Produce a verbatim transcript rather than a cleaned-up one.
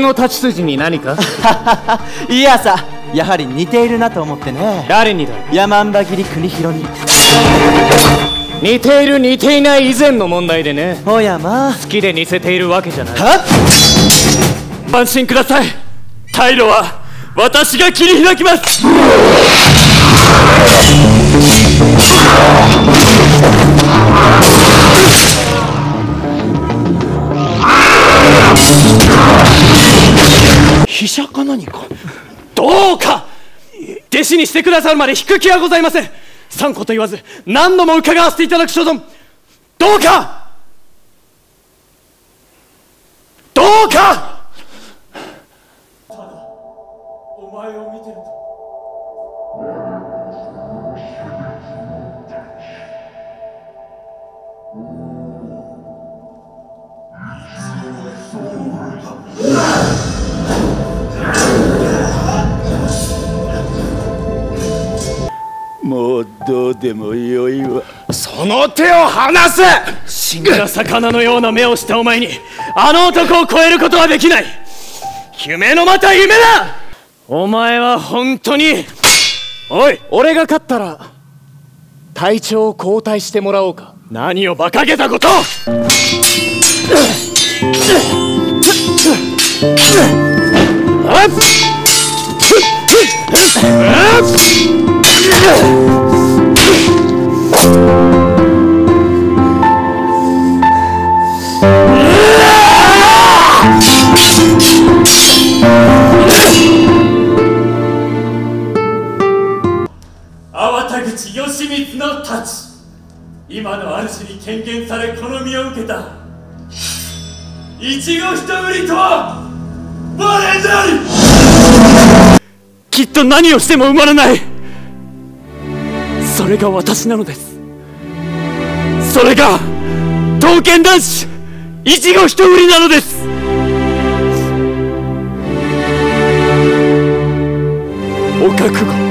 の立ち筋に何か？ いやさ、やはり似ているなと思ってね。 誰にだ？ 山んば切り国広に。 似ている似ていない以前の問題でね。 おやまあ、 好きで似せているわけじゃない。 は？ 安心ください。退路は私が切り開きます。 飛車か何か。 どうか弟子にしてくださるまで引く気はございません。三個と言わず何度も伺わせていただく所存、どうかどうか。ただお前を見てるともうどうでもよいわ。 その手を離せ。死んだ魚のような目をしたお前にあの男を超えることはできない。夢のまた夢だ。お前は本当に。おい、俺が勝ったら隊長を交代してもらおうか。何を馬鹿げたことを。粟田口義満の太刀、今の主に権限され好みを受けた一期一会とは我なり。きっと何をしても埋まらない。それが私なのです。それが刀剣男子一期一会なのです。お覚悟